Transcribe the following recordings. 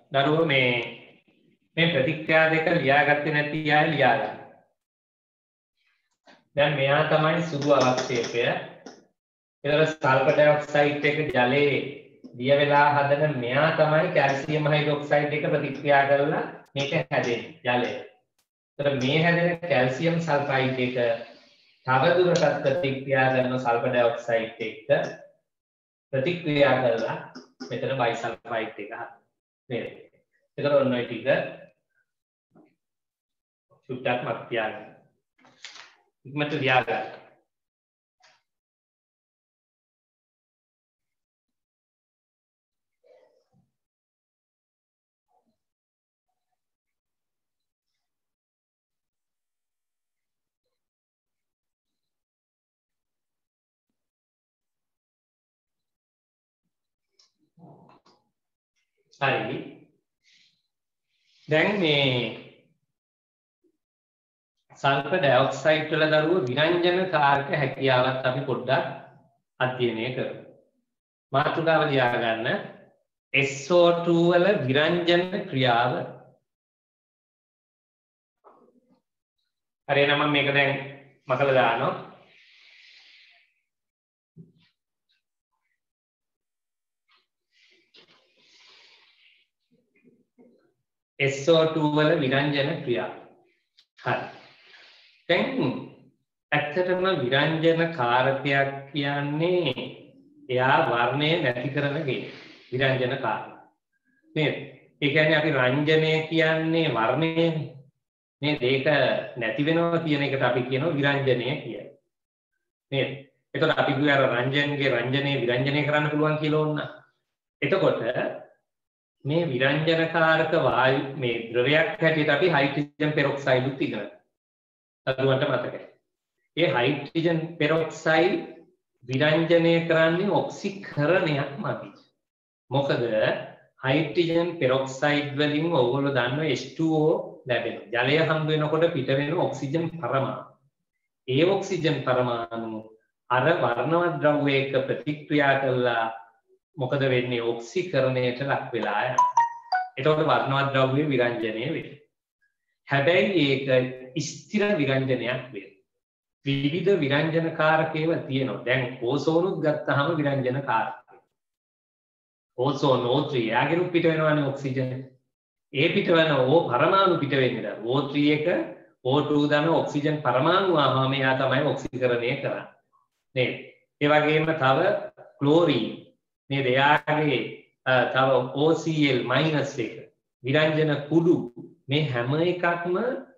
දරුවෝ මේ ප්‍රතික්‍රියා දෙක ලියාගත්තේ නැති අය ලියා ගන්න. දැන් මෙයා තමයි සුදු අවක්ෂේපය. ඒතර සල්ෆර් ඩයොක්සයිඩ් එක ජලයේ දිය වෙලා හදන මෙයා තමයි කැල්සියම් හයිඩ්‍රොක්සයිඩ් එක ප්‍රතික්‍රියා කරලා මේක හැදෙන්නේ ජලය. ඒතර මේ හැදෙන කැල්සියම් සල්ෆයිඩ් එක තවදුරටත් ප්‍රතික්‍රියා කරන සල්ෆර් ඩයොක්සයිඩ් එක්ක ප්‍රතික්‍රියා කරලා මෙතන බයිසල්ෆයිඩ් එක හදනවා. නේද? ඒතර ඔන්න ඔය ටික චුට්ටක් මත තියාගන්න. ඉක්මනට ලියා ගන්න. හරි. දැන් මේ සල්ෆර් ඩයොක්සයිඩ් වල දරුවෝ විරංජන කාරක හැකියාවත් අපි පොඩ්ඩක් අධ්‍යයනය කරමු. මාතෘකාව ලියා ගන්න. SO2 වල විරංජන ක්‍රියාව. හරි එහෙනම් මම මේක දැන් මකලා දානවා. SO2 වල විරංජන ක්‍රියාව. හරි. දැන් ඇත්තටම විරංජන කාරකයක් කියන්නේ එයා වර්ණය නැති කරන ගේ විරංජන කාරක. නේද? ඒ කියන්නේ අපි රංජනය කියන්නේ වර්ණයනේ. නේද? ඒක නැති වෙනවා කියන එකට අපි කියනවා විරංජනය කියලා. නේද? එතකොට අපි කියුවා අර රංජනගේ රංජනය විරංජනය කරන්න පුළුවන් කියලා ඕන. එතකොට මේ විරංජනකාරක වායු මේ ද්‍රවයක් හැටියට අපි හයිඩ්‍රජන් පෙරොක්සයිඩ් උත් ඉගෙන ගන්නවා. අදුවට මතකයි. ඒ හයිඩ්‍රජන් පෙරොක්සයිඩ් විරංජනය කරන්නේ ඔක්සිකරණයක් මගින්. මොකද හයිඩ්‍රජන් පෙරොක්සයිඩ් වලින් ඔයගොල්ලෝ දන්නවා H2O ලැබෙනවා. ජලය හම්බ වෙනකොට පිට වෙන ඔක්සිජන් පරමාණු. ඒ ඔක්සිජන් පරමාණු අර වර්ණවත් ද්‍රව්‍යයක ප්‍රතික්‍රියා කළා මොකද වෙන්නේ ඔක්සිකරණයට ලක් වෙලා යනවා. එතකොට වර්ණවත් ද්‍රව්‍ය විරංජනය වෙනවා. හැබැයි ඒක ස්ථිර විරංජනයක් වෙනවා. විවිධ විරංජනකාරකේව තියෙනවා. දැන් ඕසෝනුත් ගත්තාම විරංජනකාරකය. ඕසෝන් O3 යාගෙන පිට වෙනවානේ ඔක්සිජන්. ඒ පිටවන O පරමාණු පිට වෙන්නේ නැහැ. O3 එක O2 දන ඔක්සිජන් පරමාණු ආවම එයා තමයි ඔක්සිකරණය කරන්නේ. නේද? ඒ වගේම තව ක්ලෝරින් නේද? එයාගේ තව OCl- එක විරංජන කුඩු මේ හැම එකක්ම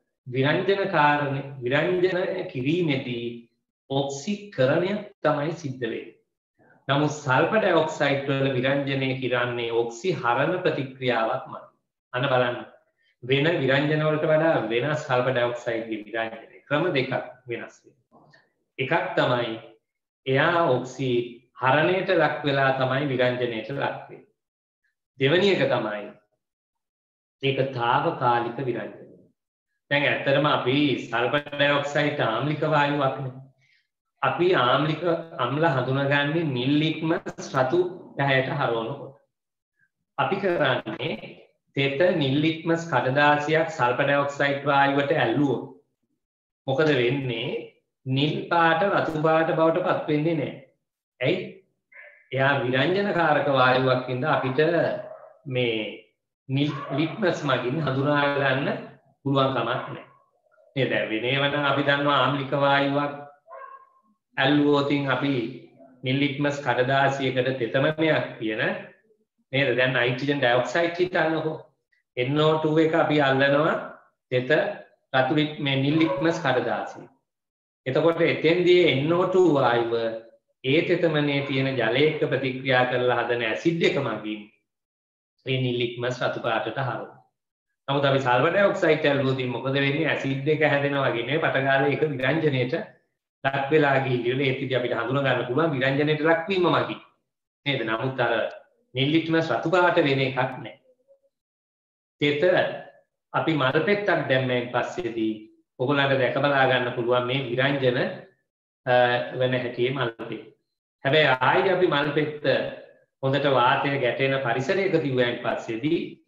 විරංජන කිරීමේදී ඔක්සිකරණය තමයි සිද්ධ වෙන්නේ. නමුත් සල්ෆර් ඩයොක්සයිඩ් වල විරංජනය කරන්නේ ඔක්සිහරණ ප්‍රතික්‍රියාවක්මයි. අන්න බලන්න. වෙන විරංජන වලට වඩා වෙනස් සල්ෆර් ඩයොක්සයිඩ්ගේ විරංජනය ක්‍රම දෙකක් වෙනස් වෙනවා. එකක් තමයි එයා ඔක්සිහරණයට ලක් වෙලා තමයි විරංජනයට ලක් වෙන්නේ. දෙවෙනි එක තමයි ඒක తాවකාලික විරංජනය. දැන් ඇත්තටම අපි සල්ෆර් ඩයොක්සයිඩ් ආම්ලික වායුවක් නේ. අපි ආම්ලික අම්ල හඳුනාගන්නේ නිල් ලිට්මස් රතු පැහැයට හරවනකොට. අපි කරන්නේ තෙත නිල් ලිට්මස් කඩදාසියක් සල්ෆර් ඩයොක්සයිඩ් වායුවට ඇල්ලුවොත් මොකද වෙන්නේ? නිල් පාට රතු පාට බවට පත් වෙන්නේ නැහැ. ඇයි? එයා විරංජනකාරක වායුවක් ඉඳලා අපිට මේ නිල් ලිට්මස් මගින් හඳුනා ගන්න පුළුවන් කමක් නැහැ. නේද? වෙනේවන අපි දන්නවා ආම්ලික වායුවක් ඇල්ලුවොතින් අපි නිල් ලිට්මස් කඩදාසියකට තෙතමනයක් කියන නේද? දැන් නයිට්‍රජන් ඩයොක්සයිඩ් හිතන්නකෝ. NO2 එක අපි අල්ලනවා තෙත රතු මේ නිල් ලිට්මස් කඩදාසිය. එතකොට එතෙන්දී NO2 වායුව ඒ තෙතමනේ තියෙන ජලයක ප්‍රතික්‍රියා කරලා හදන ඇසිඩ් එක මගින් මේ නිල් ලිට්මස් රතු පාටට හරවනවා. නමුත් අපි සල්ෆර් ඩයොක්සයිඩ් ඇල්ලුවොතින් මොකද වෙන්නේ? ඇසිඩ් එක හැදෙනවා වගේ නේ පටගාලේ ඒක විරංජනයට ලක් වෙලා ගිහිල්ලා ඒකදී අපිට හඳුනා ගන්න පුළුවන් විරංජනයට ලක්වීම මගින්. නේද? නමුත් අර නිල් ලිට්මස් රතු පාට වෙන එකක් නැහැ. තෙත අපි මල් පෙත්තක් දැම්මෙන් පස්සේදී ඔයගොල්ලන්ට දැක බලා ගන්න පුළුවන් මේ විරංජන වෙන හැටියේ මල් පෙත්ත. හැබැයි ආයෙත් අපි මල් පෙත්ත හොඳට වාතය ගැටෙන පරිසරයක තියුවෙන් පස්සේදී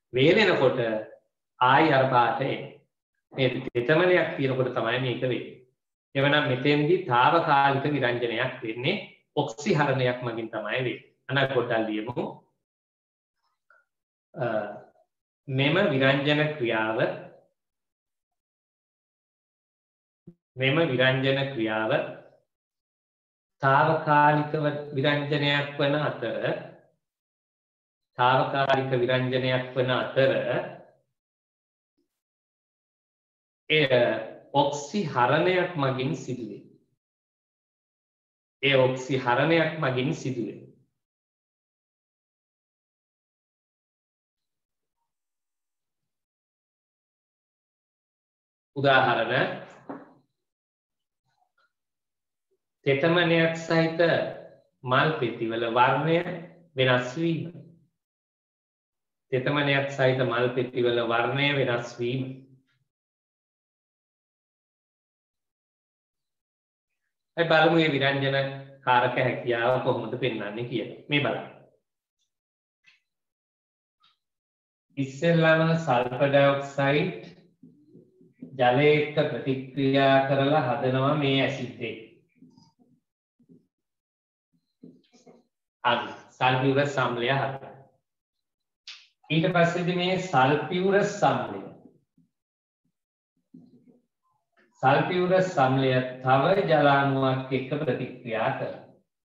වේලෙනකොට ආයි අර පාට එන්නේ. මේ තෙතමනයක් තියෙනකොට තමයි මේක වෙන්නේ. එවනම් මෙතෙන්දී తాවකාලික විරංජනයක් වෙන්නේ ඔක්සිහරණයක් මගින් තමයි වෙන්නේ. අන්න පොඩ්ඩක් ලියමු. මෙම විරංජන ක්‍රියාව తాවකාලික විරංජනයක් වන අතර එය ඔක්සිහරණයක් මගින් සිදුවේ. උදාහරණ තෙතමනයක් සහිත මල් පෙතිවල වර්ණය වෙනස් වීම. අපි බලමු මේ විරංජන කාරක හැකියාව කොහොමද පෙන්වන්නේ කියලා. මේ බලන්න. ඉස්සෙල්ලාම සල්ෆර් ඩයොක්සයිඩ් ජලයේ එක්ක ප්‍රතික්‍රියා කරලා හදනවා මේ ඇසිඩ් එක. අන්න සල්ෆියුරස් අම්ලය හදනවා. ඊට පස්සේදී මේ සල්ෆියුරස් අම්ලය තව ජල අණුවක් එක්ක ප්‍රතික්‍රියා කරනවා.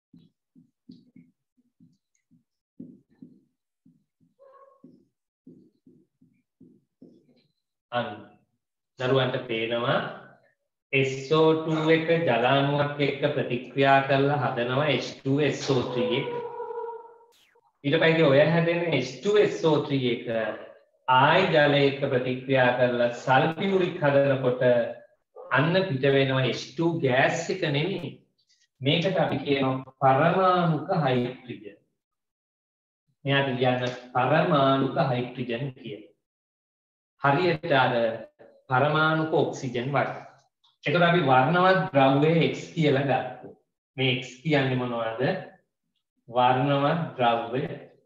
අන්න දරුවන්ට පේනවා SO2 එක ජල අණුවක් එක්ක ප්‍රතික්‍රියා කරලා හදනවා H2SO3 එක. ඊට පස්සේ ඔය හැදෙන H2SO3 එක ආයි ජලයක ප්‍රතික්‍රියා කරලා සල්ෆියුරික් හදනකොට අන්න පිට වෙනවා H2 ගෑස් එක නෙමෙයි. මේකට අපි කියනවා පරමාණුක හයිඩ්‍රජන්. මෙයාට කියන්න පරමාණුක හයිඩ්‍රජන් කියලා. හරියට අර පරමාණුක ඔක්සිජන් වගේ. එතකොට අපි වර්ණවත් ද්‍රව්‍ය X කියලා ගත්තා. මේ X කියන්නේ මොනවද? වර්ණවත් ද්‍රව්‍ය.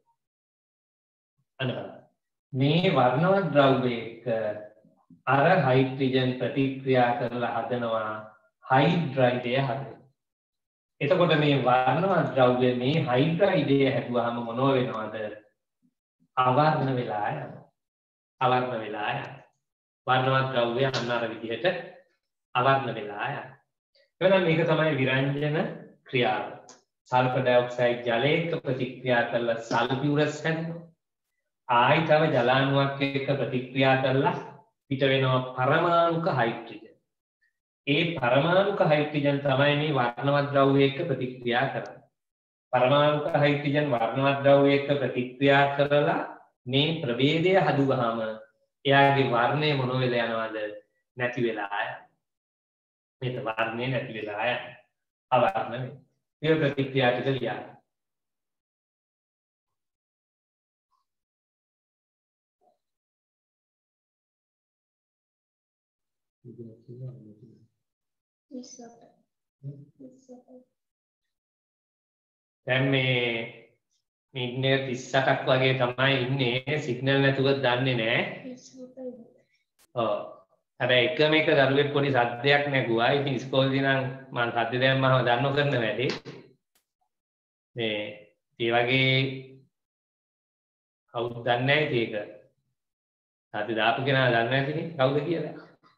අන්න මේ වර්ණවත් ද්‍රව්‍ය එක අර හයිඩ්‍රජන් ප්‍රතික්‍රියා කරලා හදනවා හයිඩ්‍රයිඩය හදනවා. එතකොට මේ වර්ණවත් ද්‍රව්‍ය මේ හයිඩ්‍රයිඩය හැදුවාම මොනව වෙනවද? අවර්ණ වෙලා යනවා. වර්ණවත් ද්‍රව්‍ය අන්න අර විදිහට අවර්ණ වෙලා යනවා. එහෙනම් මේක තමයි විරංජන ක්‍රියාව. සල්ෆර් ඩයොක්සයිඩ් ජලයක ප්‍රතික්‍රියා කරලා සල්ෆියුරස් හැදෙනවා. ආයි තව ජල අණුවක් එක්ක ප්‍රතික්‍රියා කරලා පිට වෙනවා පරමාණුක හයිඩ්‍රජන්. ඒ පරමාණුක හයිඩ්‍රජන් තමයි මේ වර්ණවත් ද්‍රව්‍ය එක්ක ප්‍රතික්‍රියා කරන්නේ. පරමාණුක හයිඩ්‍රජන් වර්ණවත් ද්‍රව්‍ය එක්ක ප්‍රතික්‍රියා කරලා මේ ප්‍රභේදය හදුවාම එයාගේ වර්ණය මොන වෙලා යනවද? නැති වෙලා යනවා. මේක වර්ණය නැති වෙලා යනවා. අවර්ණ වෙනවා. මේ ප්‍රතික්‍රියා ටික ලියන්න. දැන් මේ ඉන්නේ 38ක් වගේ තමයි ඉන්නේ සිග්නල් නැතුව දන්නේ නැහැ. ඔව්. හැබැයි එකම එක දරුවෙක් පොඩි සද්දයක් නැගුවා. ඉතින් ඉස්කෝලේදී නම් මම සද්ද දැම්මම දන්නව කරන වැඩේ. මේ ඒ වගේ කවුද දන්නේ නැහැ ඒක. සද්ද දාපු කෙනා දන්නේ නැතිනේ කවුද කියලා.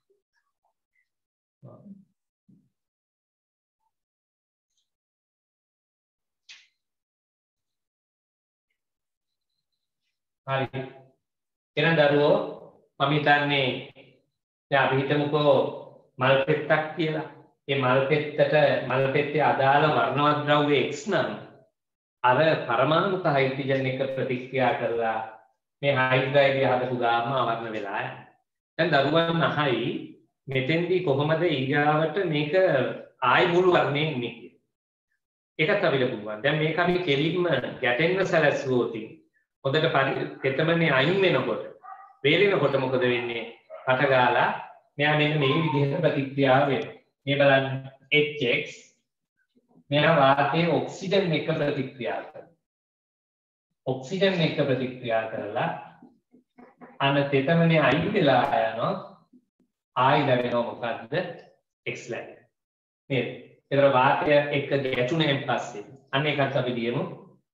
හරි. එහෙනම් දරුවෝ මම හිතන්නේ දැන් අපි හිතමුකෝ මල් පෙත්තක් කියලා. මේ මල් පෙත්තේ අදාළ වර්ණවත් ද්‍රව්‍ය X නම් අර පරමාණුක හයිඩ්‍රජන් එක ප්‍රතික්‍රියා කරලා මේ හයිඩ්‍රයිඩය හදපු ගාම අවර්ණ වෙලා යනවා. දැන් දරුවන් අහයි මෙතෙන්දී කොහොමද ඊගාවට මේක ආයි මුළු වර්ණයෙන් ඉන්නේ කියලා. ඒකත් අපිට පුළුවන්. දැන් මේක අපි කෙලින්ම ගැටෙන්න සැලැස්සුවොත් හොඳට තෙතමනේ අයින් වෙනකොට වේලෙනකොට මොකද වෙන්නේ? කට ගාලා මෙයා මෙන්න මේ විදිහට ප්‍රතික්‍රියාව වෙනවා. මේ බලන්න HX මෙයා වාතයේ ඔක්සිජන් එක්ක ප්‍රතික්‍රියා කරනවා. ඔක්සිජන් එක්ක ප්‍රතික්‍රියා කරලා අන්න තෙතමනේ අයින් වෙලා යනවා. ආයි ලැබෙනවා මොකද්ද? x ලැබෙනවා. නේද? ඒතර වාතය එක්ක ගැටුණෙන් පස්සේ අන්න ඒකත් අපි දියමු.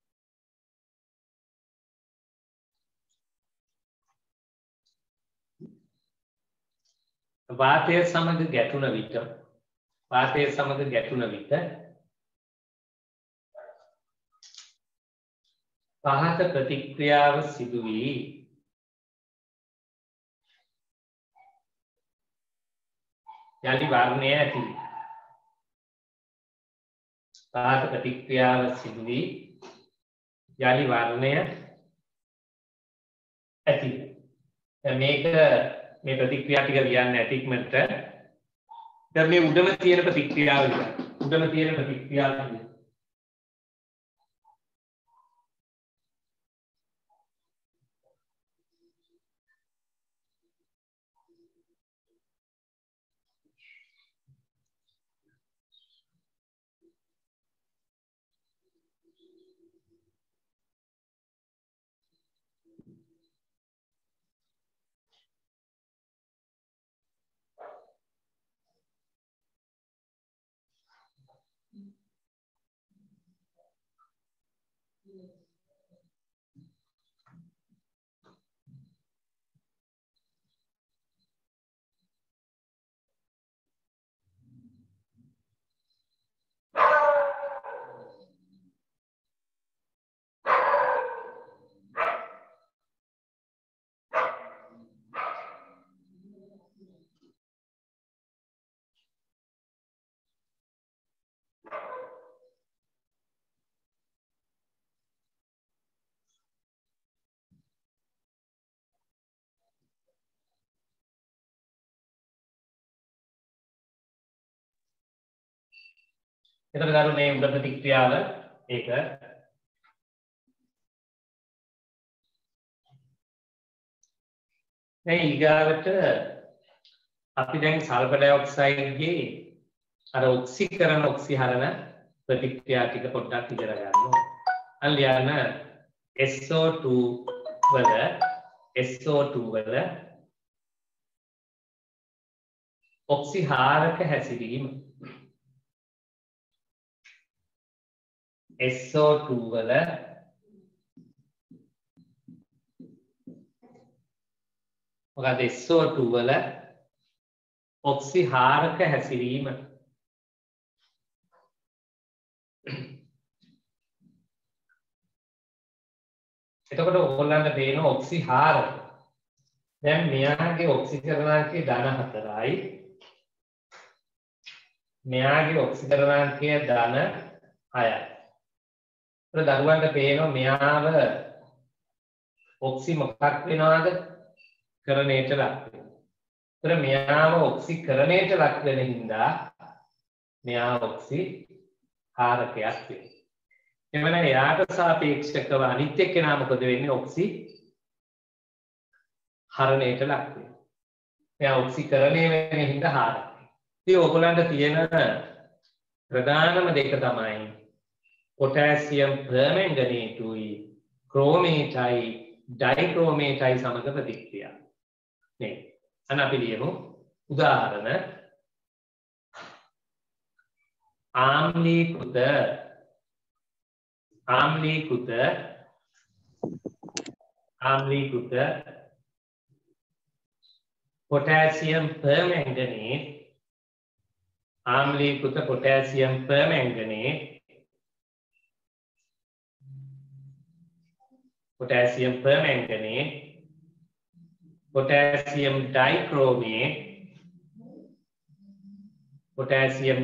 වාතය සමග ගැටුණ විට පහත ප්‍රතික්‍රියාව සිදු වී යලි වර්ණය ඇති වේ. පහත ප්‍රතික්‍රියාව සිදු වී යලි වර්ණය ඇති වේ. දැන් මේක මේ ප්‍රතික්‍රියා ටික ලියන්න ඇතික්මට දැන් මේ උඩම තියෙන ප්‍රතික්‍රියාව ලියන්න. උඩම තියෙන ප්‍රතික්‍රියාව ලියන්න. එතකොට ගන්න මේ උඩ ප්‍රතික්‍රියාව ඒක දැන් ඊගාවට අපි දැන් සල්ෆර් ඩයොක්සයිඩ්ගේ අර ඔක්සිකරණ ඔක්සිහරණ ප්‍රතික්‍රියා ටික පොඩ්ඩක් ඉගෙන ගන්න. අල්ලියන SO2 වල ඔක්සිහාරක හැසිරීම SO2 වල මොකද SO2 වල ඔක්සිහාරක හැසිරීම එතකොට ඕගොල්ලන්ට පේන ඔක්සිහාරක දැන් මෙයාගේ ඔක්සිකරණාංකය ධන 4යි මෙයාගේ ඔක්සිකරණාංකය ධන 6යි. ඒක දරුවන්ට පේනවා මෙයාව ඔක්සි මොකක් වෙනවද? කරණයට ලක් වෙනවා. ඒතර මෙයාව ඔක්සිකරණයට ලක් වෙන හින්දා මෙයා ඔක්සි හාරකයක් වෙනවා. එවන එයාට සාපේක්ෂකව අනිත් එක්කෙනා මොකද වෙන්නේ? ඔක්සි හරණයට ලක් වෙනවා. මෙයා ඔක්සිකරණය වෙන හින්දා හාරකයි. ඉතින් ඔයගොල්ලන්ට තියෙන ප්‍රධානම දෙක තමයි potassium permanganate-යි chromate-යි dichromate-යි සමග ප්‍රතික්‍රියා. නේ. අන්න අපි ලියමු උදාහරණ ආම්ලීකృత potassium permanganate ආම්ලීකృత potassium permanganate potassium dichromate potassium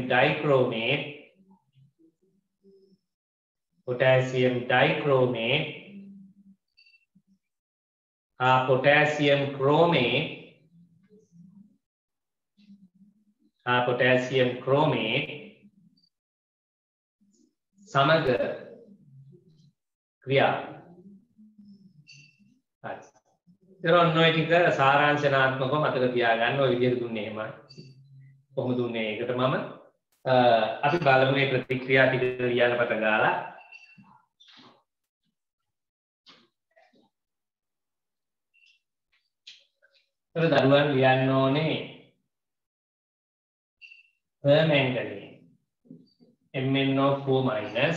chromate සමග ක්‍රියා. හරි. ඒතර ඔන්න ඔය ටික සාරාංශනාත්මකව මතක තියාගන්න ඔය විදිහට දුන්නේ එහෙමයි. කොහොමද දුන්නේ ඒකට මම අපි බලමු මේ ප්‍රතික්‍රියා ටික ලියන්න පටන් ගාලා. ඒතර දරුවන් ලියන්න ඕනේ permanganate MnO4 minus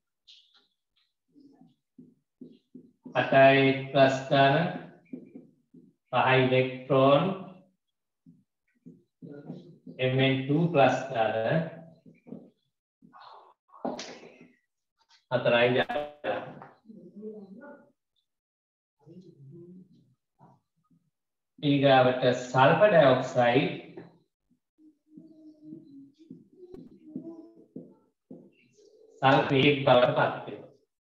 8 plus ගන්න 5 ඉලෙක්ට්‍රෝන Mn2 plus ගන්න 4යි ගන්න ඊගාවට සල්ෆර් ඩයොක්සයිඩ් සල්ෆේට් බවට පත් වෙනවා.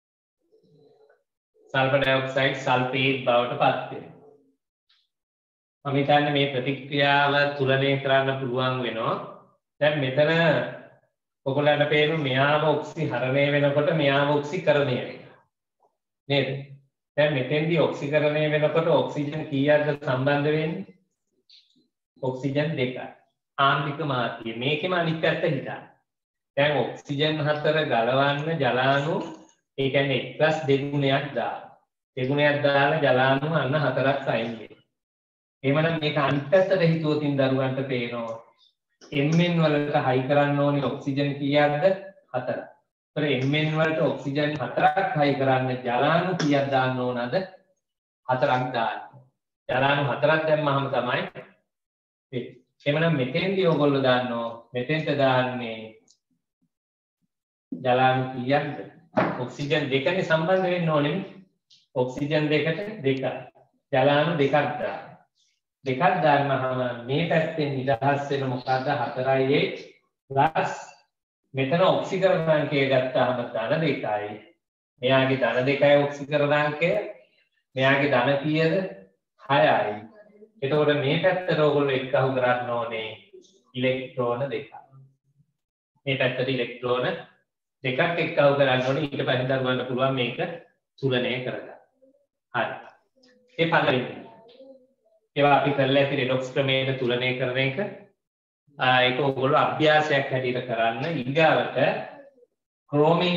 සල්ෆර් ඩයොක්සයිඩ් සල්ෆේට් බවට පත් වෙනවා. මම හිතන්නේ මේ ප්‍රතික්‍රියාව තුලනය කරන්න පුළුවන් වෙනවා. දැන් මෙතන ඔයගොල්ලන්ට පේන මෙයාව ඔක්සිහරණය වෙනකොට මෙයාව ඔක්සිකරණය වෙනවා. නේද? දැන් මෙතෙන්දී ඔක්සිකරණය වෙනකොට ඔක්සිජන් කීයක්ද සම්බන්ධ වෙන්නේ? ඔක්සිජන් 2යි. ආන්තික මාධ්‍ය. මේකෙම අනිත් පැත්ත හිතන්න. දැන් ඔක්සිජන් 4 ගලවන්න ජලාණු ඒ කියන්නේ 1 දෙගුණයක් දානවා. දෙගුණයක් දාලා ජලාණු අන්න 4ක් අයින් වෙනවා. එහෙමනම් මේක අනිත් පැත්තට හිතුවොතින් දරුවන්ට පේනවා Mn වලට හයි කරන්න ඕනේ ඔක්සිජන් කීයක්ද? 4ක්. ඒතර Mn වලට ඔක්සිජන් 4ක් හයි කරන්න ජලාණු කීයක් දාන්න ඕනද? 4ක් දාන්න. ජලාණු 4ක් දැම්මහම තමයි වෙන්නේ. එහෙමනම් මෙතෙන්දී ඔයගොල්ලෝ දාන්නෝ මෙතෙන්ට දාන්නේ ජලාණු කීයක්ද? ඔක්සිජන් 2නේ සම්බන්ධ වෙන්න ඕනේ. ඔක්සිජන් 2ට 2යි. ජලාණු 2ක් දාන්න. 2ක් දාන්නහම මේ පැත්තෙන් නිදහස් වෙන මොකද්ද? 4යි ප්ලස් මෙතන ඔක්සිකරණාංකය ගත්තාම ධන 2යි. මෙයාගේ ධන 2යි ඔක්සිකරණාංකය. මෙයාගේ ධන කීයද? 6යි. එතකොට මේ පැත්තට ඔයගොල්ලෝ එක්කහු කරන්න ඕනේ ඉලෙක්ට්‍රෝන 2ක්. මේ පැත්තට ඉලෙක්ට්‍රෝන 2ක් එක්කහු කරන්න ඕනේ. ඊට පස්සේ දරුවන්ට පුළුවන් මේක තුලනය කරගන්න. හරි. ඒ පළවෙනි. ඒවා අපි කරලා ඇති රෙඩොක්ස් ක්‍රමයේ තුලනය කරන එක. ඒක ඔයගොල්ලෝ අභ්‍යාසයක් හැටියට කරන්න. ඊගාවට ක්‍රෝමින්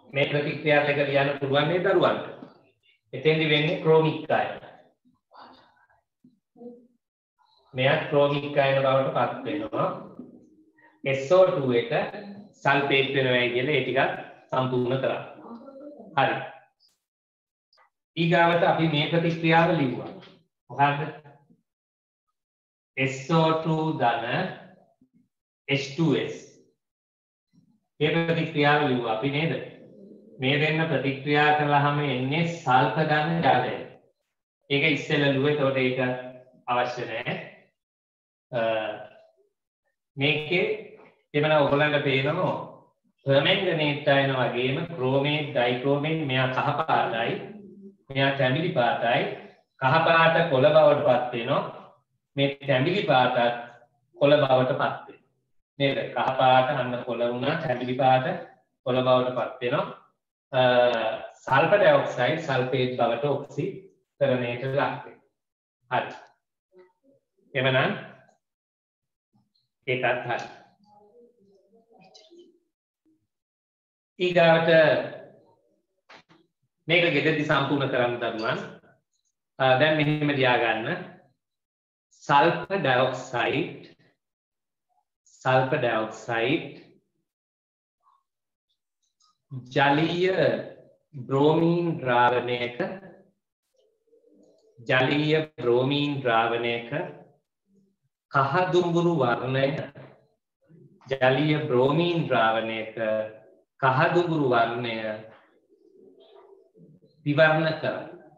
මේ ප්‍රතික්‍රියා දෙක ලියන්න පුළුවන් නේද දරුවන්ට? එතෙන්දි වෙන්නේ ක්‍රෝමික් අයන. මෙයත් ක්‍රෝමික් අයන බවට පත් වෙනවා. SO2 එක සල්ෆේට් වෙනවා කියලා ඒ ටිකත් සම්පූර්ණ කරා. හරි. ඊගාවට අපි මේ ප්‍රතික්‍රියාව ලිව්වා. මොකද්ද? SO2 ධන H2S. මේ ප්‍රතික්‍රියාව ලිව්වා අපි නේද? මේ දෙන්න ප්‍රතික්‍රියා කළාම එන්නේ සල්ෆර් ධන ජලය. ඒක ඉස්සෙල්ලා ලිව්වා. ඒකට ඒක අවශ්‍ය නැහැ. මේකේ එමන ඔයගොල්ලන්ට පේනවා පර්මැංගනේට් අයන වගේම ක්‍රෝමේට් ඩයික්‍රෝමේට් මෙයා කහ පාටයි මෙයා තැඹිලි පාටයි කහ පාට කොළ බවට පත් වෙනවා මේ තැඹිලි පාටත් කොළ බවට පත් වෙනවා නේද කහ පාට අන්න කොළ වුණා තැඹිලි පාට කොළ බවට පත් වෙනවා සල්ෆර් ඩයොක්සයිඩ් සල්ෆේට් බවට ඔක්සිකරණයට ලක් වෙනවා හරි එවනම් ඒකත් හරි ඊගාවට මේක ගෙදරදී සම්පූර්ණ කරන්න දරුවන් දැන් මෙහෙම ලියා ගන්න සල්ෆර් ඩයොක්සයිඩ් ජලීය බ්‍රෝමීන් ද්‍රාවණයක කහ දුඹුරු වර්ණය ජලීය බ්‍රෝමීන් ද්‍රාවණයක කහ දුඹුරු වර්ණය විවරණ කර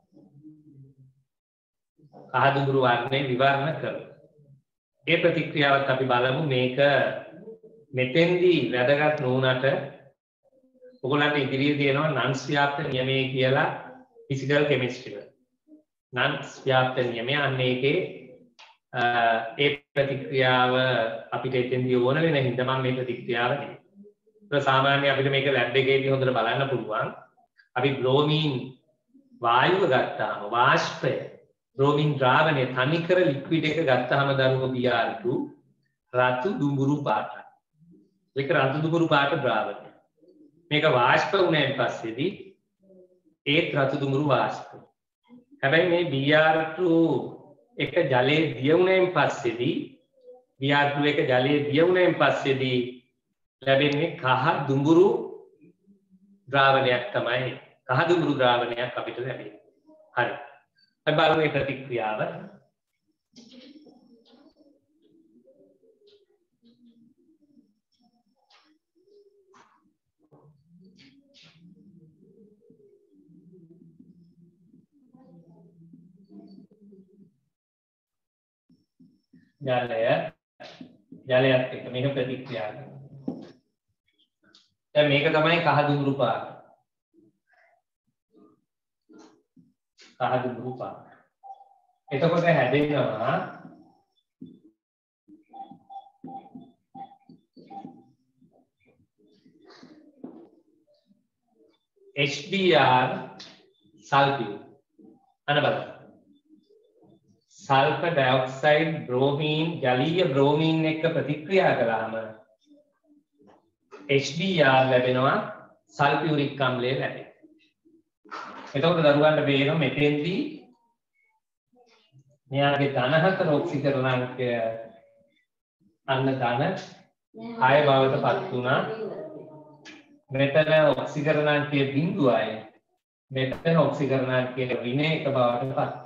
කහ දුඹුරු වර්ණය විවරණ කර ඒ ප්‍රතික්‍රියාවත් අපි බලමු මේක මෙතෙන්දී වැදගත් නොවුනට ඔයගොල්ලන්ට ඉදිරියේ තියෙනවා නන්ස් ව්‍යාප්ත නියමය කියලා ෆිසිකල් කෙමිස්ට්‍රි වල නන්ස් ව්‍යාප්ත නියමය අන්න ඒකේ ඒ ප්‍රතික්‍රියාව අපිට එතෙන්දී ඕන වෙන හින්දා මම මේ ප්‍රතික්‍රියාව දෙන්නේ. ඒක සාමාන්‍ය අපිට මේක ලැබ් එකේදී හොඳට බලන්න පුළුවන්. අපි බ්‍රෝමීන් වායුව ගත්තාම වාෂ්පය බ්‍රෝමීන් ද්‍රාවණය තනිකර ලික්විඩ් එක ගත්තාම දරුවෝ Br2 රතු දුඹුරු පාටයි. ඒක රතු දුඹුරු පාට ද්‍රාවණය. මේක වාෂ්ප වුණාන් පස්සේදී ඒත් රතු දුඹුරු වාෂ්ප. හැබැයි මේ Br2 එක ජලයේ දිය වුණාන් පස්සේදී Br2 එක ජලයේ දිය වුණාන් පස්සේදී ලැබෙන්නේ කහ දුඹුරු ද්‍රාවණයක් තමයි. කහ දුඹුරු ද්‍රාවණයක් අපිට ලැබෙන්නේ. හරි. අපි බලමු මේ ප්‍රතික්‍රියාව. ජලයත් එක්ක මේක ප්‍රතික්‍රියා කරනවා. දැන් මේක තමයි කහ දුඹුරු පාට. කහ දුඹුරු පාට. එතකොට හැදෙනවා HBr සල්ෆියුර්. අන්න බලන්න. සල්ෆර් ඩයොක්සයිඩ් බ්‍රෝමීන් ජලීය බ්‍රෝමීන් එක්ක ප්‍රතික්‍රියා කළාම HBr ලැබෙනවා සල්ෆියුරික් අම්ලය ලැබෙනවා. එතකොට දරුවන්ට පේනවා මෙතෙන්දී මෙයාගේ ධන 4 ඔක්සිකරණාංකය අන්න ධන 6 බවට පත් වුණා. මෙතන ඔක්සිකරණාංකය 0යි. මෙතන ඔක්සිකරණාංකය ඍණ 1 බවට පත් වුණා.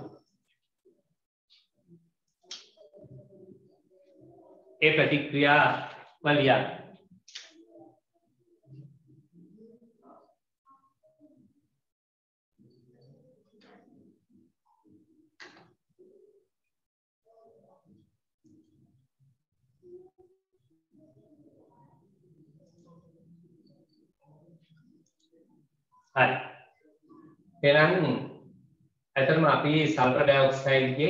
ඒ ප්‍රතික්‍රියා වලිය හරි. එහෙනම් ඇත්තටම අපි සල්ෆර් ඩයොක්සයිඩ්ගේ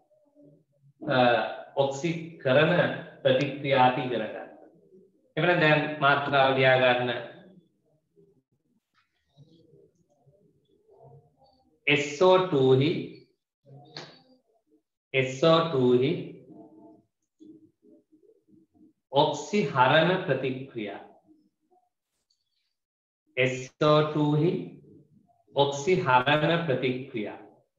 ඔක්සිකරණ ප්‍රතික්‍රියා අපි ඉගෙන ගන්නවා. එවනම් දැන් මාතෘකාව ලියා ගන්න. SO2 හි ඔක්සිහරණ ප්‍රතික්‍රියා SO2 ही ऑक्सीहरण प्रतिक्रिया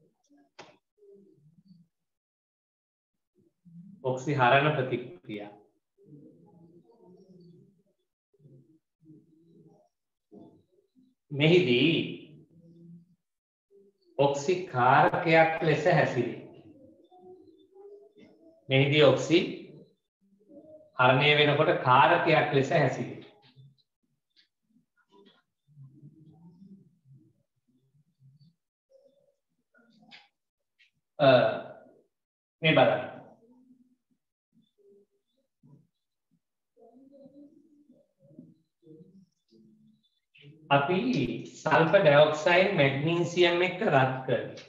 මෙහිදී ඔක්සි කාරකයක් ලෙස හැසිරේ. මෙහිදී ඔක්සි හරණය වෙනකොට කාරකයක් ලෙස හැසිරේ. මේ බලන්න. අපි සල්ෆර් ඩයොක්සයිඩ් මැග්නීසියම් එක්ක රත් කරනවා.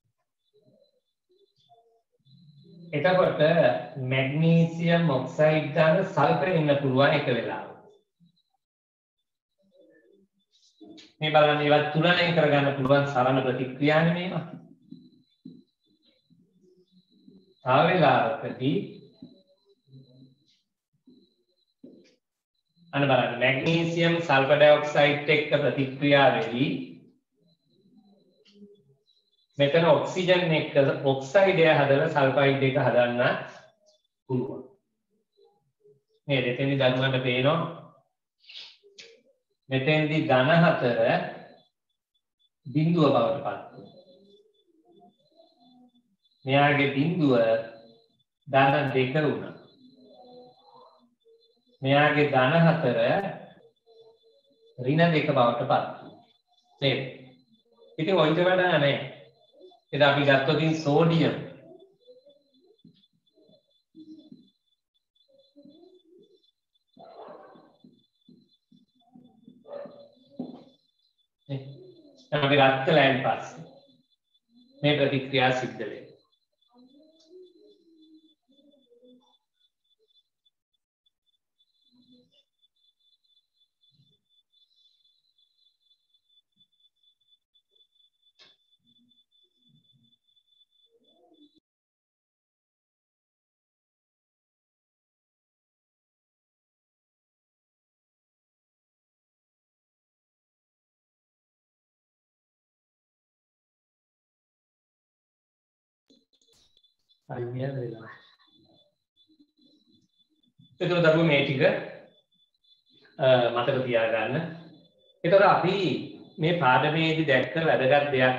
එතකොට මැග්නීසියම් ඔක්සයිඩ් ගන්න සල්ෆර් ඉන්න පුළුවන් එක වෙලාවක. මේ බලන්න ඒවත් තුලණය කරගන්න පුළුවන් සරල ප්‍රතික්‍රියානේ මේවා. තව වෙලාවකදී අන්න බලන්න මැග්නීසියම් සල්ෆර් ඩයොක්සයිඩ් එක්ක ප්‍රතික්‍රියා වෙවි මෙතන ඔක්සිජන් එක්ක ඔක්සයිඩය හදලා සල්ෆයිඩ් එක හදන්න පුළුවන්. මේ දෙතෙන්දි දරුවන්ට පේනවා මෙතෙන්දි ධන 4 බිඳුව බවට පත් වෙනවා. මෙයාගේ බිඳුව ධන 2 වුණා. මෙයාගේ ධන 4 ඍණ 2 බවට පත් වෙනවා. නේද? ඉතින් ඔයිට වඩා නැහැ. ඒක අපි ගත්තොත් ඉතින් සෝඩියම් අපි රත් කළායින් පස්සේ මේ ප්‍රතික්‍රියා සිද්ධ වෙනවා. අයියා වෙලා. එතකොට දරුවෝ මේ ටික මතක තියාගන්න. එතකොට අපි මේ පාඩමේදී දැක්ක වැදගත් දෙයක්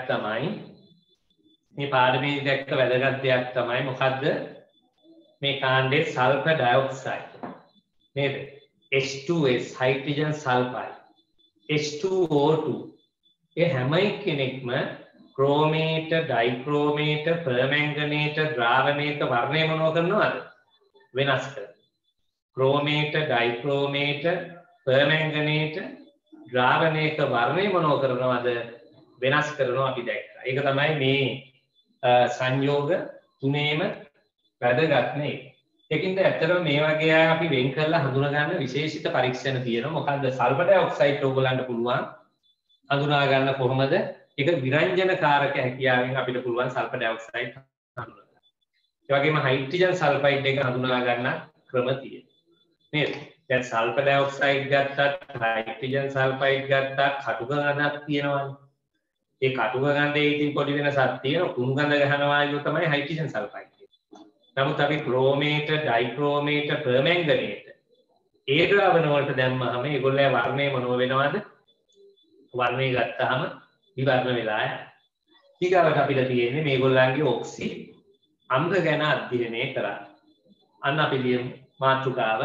තමයි මොකද්ද? මේ කාණ්ඩේ සල්ෆර් ඩයොක්සයිඩ් නේද? H2S හයිඩ්‍රජන් සල්ෆයිඩ් H2O2 ඒ හැම කෙනෙක්ම क्रोमेट डाइक्रोमेट परमैंगनेट द्रावणයක වර්ණය මොනව කරනවද වෙනස් කරනවා. क्रोमेट डाइक्रोमेट परमैंगनेट द्रावණයක වර්ණය මොනව කරනවද වෙනස් කරනවා අපි දැක්කා. ඒක තමයි මේ සංයෝග තුනේම වැදගත් නේ. ඒකින්ද ඇත්තටම මේ වගේ අපි වෙන් කරලා හඳුනා ගන්න විශේෂිත පරීක්ෂණ තියෙනවා. මොකද්ද සල්ෆර් ඩයොක්සයිඩ් ඕගලන්ට පුළුවන් හඳුනා ගන්න කොහොමද? ඒක විරංජන කාරක හැකියාවෙන් අපිට පුළුවන් සල්ෆර් ඩයොක්සයිඩ් හඳුනා ගන්න. ඒ වගේම හයිඩ්‍රජන් සල්ෆයිඩ් එක හඳුනා ගන්න ක්‍රම තියෙනවා. නේද? දැන් සල්ෆර් ඩයොක්සයිඩ් ගත්තත් හයිඩ්‍රජන් සල්ෆයිඩ් ගත්තත් කටුක ගඳක් තියෙනවානේ. ඒ කටුක ගඳේ ඉතින් පොඩි වෙනසක් තියෙනවා. කුණු ගඳ ගහනවා කියෝ තමයි හයිඩ්‍රජන් සල්ෆයිඩ්. නමුත් අපි ක්‍රෝමේට, ඩයික්‍රෝමේට, පර්මැංගනේට ඒ ද්‍රවණ වලට දැම්මහම ඒගොල්ලේ වර්ණය මොනව වෙනවද? වර්ණය ගත්තාම විවරණ වෙලා යනවා. ඊගාවට අපිට තියෙන්නේ මේගොල්ලන්ගේ ඔක්සි අංග ගැන අධ්‍යයනය කරන්න. අන්න අපි ලියමු මාතෘකාව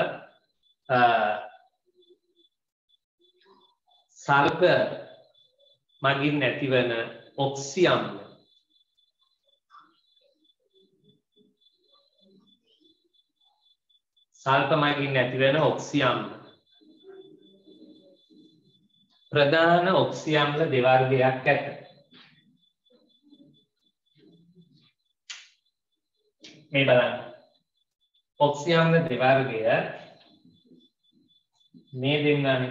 සල්ෆර් මගින් නැතිවන ඔක්සි අම්ල. සල්ෆර් මගින් නැතිවන ඔක්සි අම්ල. ප්‍රධාන ඔක්සි අම්ල දෙවර්ගයක් ඇත. මේ බලන්න. ඔක්සි අම්ල දෙවර්ගය මේ දෙන්නනේ.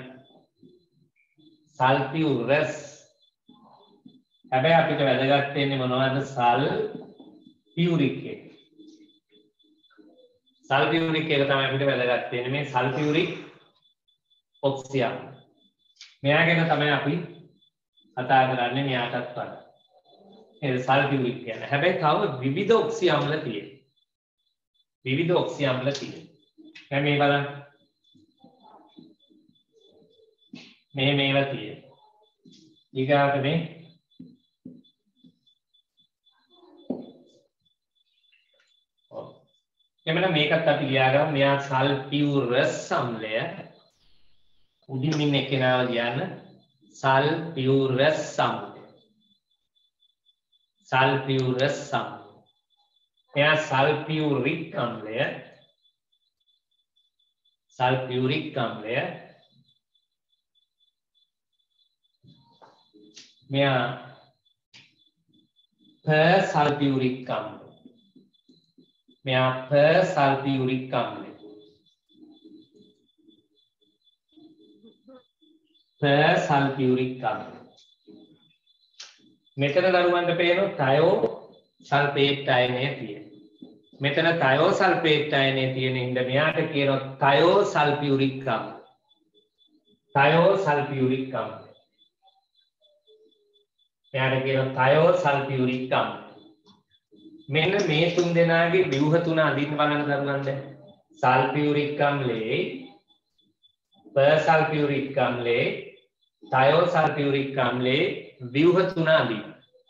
සල්ෆියුරස්. හැබැයි අපිට වැදගත් වෙන්නේ මොනවද? සල්ෆියුරික් එක. සල්ෆියුරික් එක තමයි අපිට වැදගත් වෙන්නේ මේ සල්ෆියුරික් ඔක්සි අම්ල. මෙයා ගැන තමයි අපි කතා කරන්නේ මෙයාටත් වඩා. ඒ සල්ෆියුරික් ගැන. හැබැයි තව විවිධ ඔක්සි අම්ල තියෙනවා. විවිධ ඔක්සි අම්ල තියෙනවා. දැන් මේ බලන්න. මේවා තියෙනවා. ඊගාට මේ එමනම් මේකත් අපි ලියාගමු. මෙයා සල්ෆියුරස් අම්ලය. උඩින් ඉන්න කෙනාව ලියන්න සල්ෆියුරස් අම්ලය. සල්ෆියුරස් අම්ලය. මෙයා සල්ෆියුරික් අම්ලය. සල්ෆියුරික් අම්ලය. මෙයා පර්සල්ෆියුරික් අම්ලය. මෙයා පර්සල්ෆියුරික් අම්ලය. පර්සල්ෆියුරික් අම්ලය. මෙතන දරුවන්ට පේනවා ටයෝ සල්ෆේට් අයනය තියෙනවා. මෙතන ටයෝ සල්ෆේට් අයනය තියෙන ඉඳ මෙයාට කියනවා ටයෝ සල්ෆියුරික් අම්ලය. ටයෝ සල්ෆියුරික් අම්ලය. මෙයාට කියනවා ටයෝ සල්ෆියුරික් අම්ලය. මෙන්න මේ තුන් දෙනාගේ ව්‍යුහ තුන අඳින්න බලන්න දරුවන්ට. සල්ෆියුරික් අම්ලයේ පර්සල්ෆියුරික් අම්ලයේ ටයෝ සල්ෆියුරික් අම්ලයේ ව්‍යුහ තුන අඳින්න.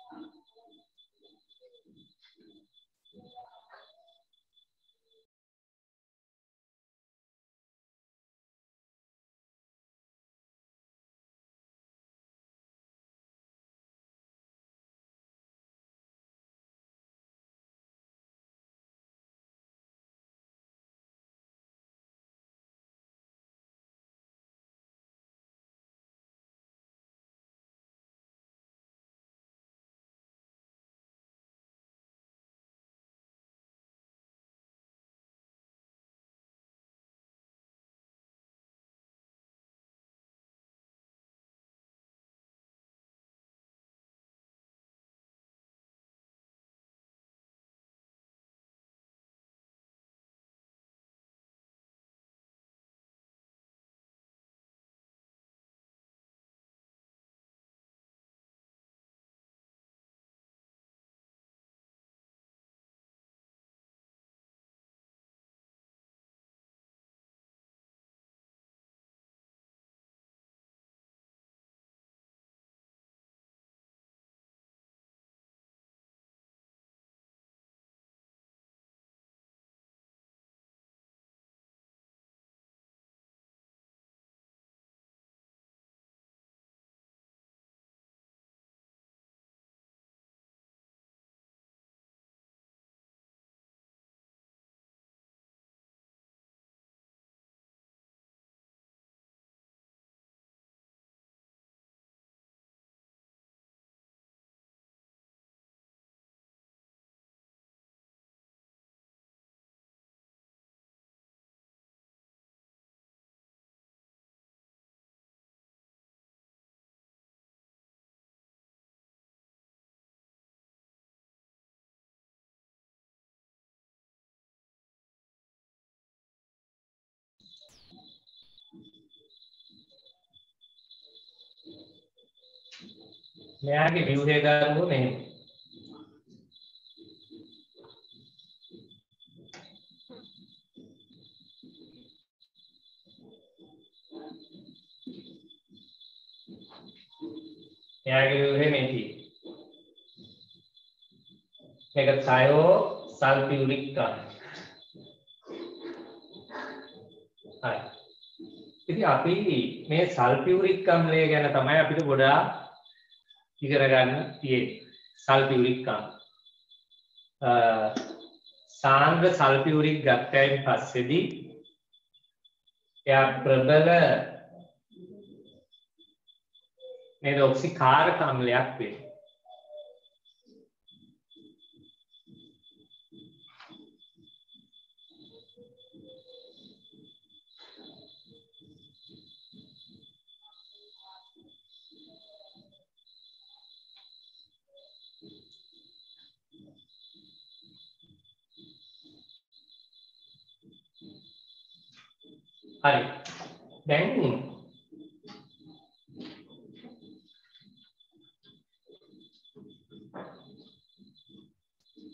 මෙයාගේ ව්‍යුහය ගන්නකො මෙහෙම. මෙයාගේ ව්‍යුහය මේ තියෙන්නේ. මේක ටයෝ සල්ෆියුරික් අම්ලය. හරි. ඉතින් අපි මේ සල්ෆියුරික් අම්ලය ගැන තමයි අපිට ගොඩාක් ඉගෙන ගන්න තියෙන්නේ. සල්ෆියුරික් අම්ලය. සාන්ද්‍ර සල්ෆියුරික් ගත්තයින් පස්සේදී එයා ප්‍රබල නේද ඔක්සිකාරක අම්ලයක් වෙනවා. හරි. දැන්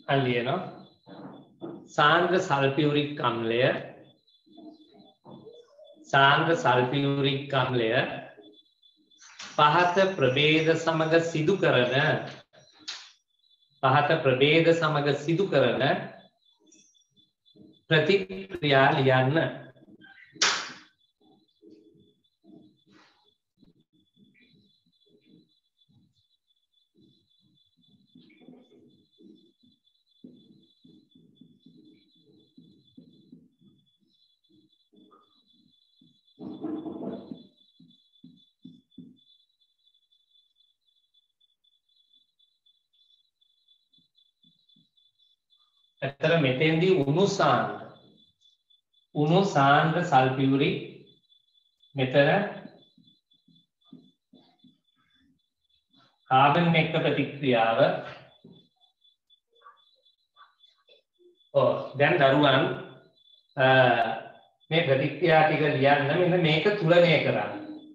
අලියනවා සාන්ද්‍ර සල්ෆියුරික් අම්ලය පහත ප්‍රභේද සමග සිදු කරන ප්‍රතික්‍රියා ලියන්න. ඇත්තට මෙතෙන්දී උණු සාන්ද්‍ර සල්ෆියුරික් මෙතන කාබන් එක්ක ප්‍රතික්‍රියාව දැන් දරුවන් මේ ප්‍රතික්‍රියා ටික ලියන්න මෙන්න මේක තුලනය කරන්න.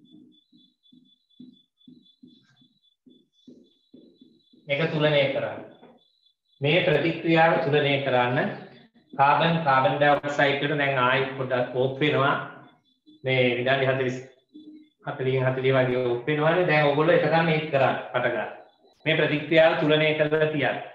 මේ ප්‍රතික්‍රියාව තුලනය කරන්න කාබන් ඩයොක්සයිඩ් එකට දැන් ආයෙත් පොඩ්ඩක් ඕප් වෙනවා. මේ විනාඩි 40 වගේ ඕප් වෙනවානේ. දැන් ඕගොල්ලෝ එකකම මේක කරන්න පට ගන්න. මේ ප්‍රතික්‍රියාව තුලනය කරලා තියන්න.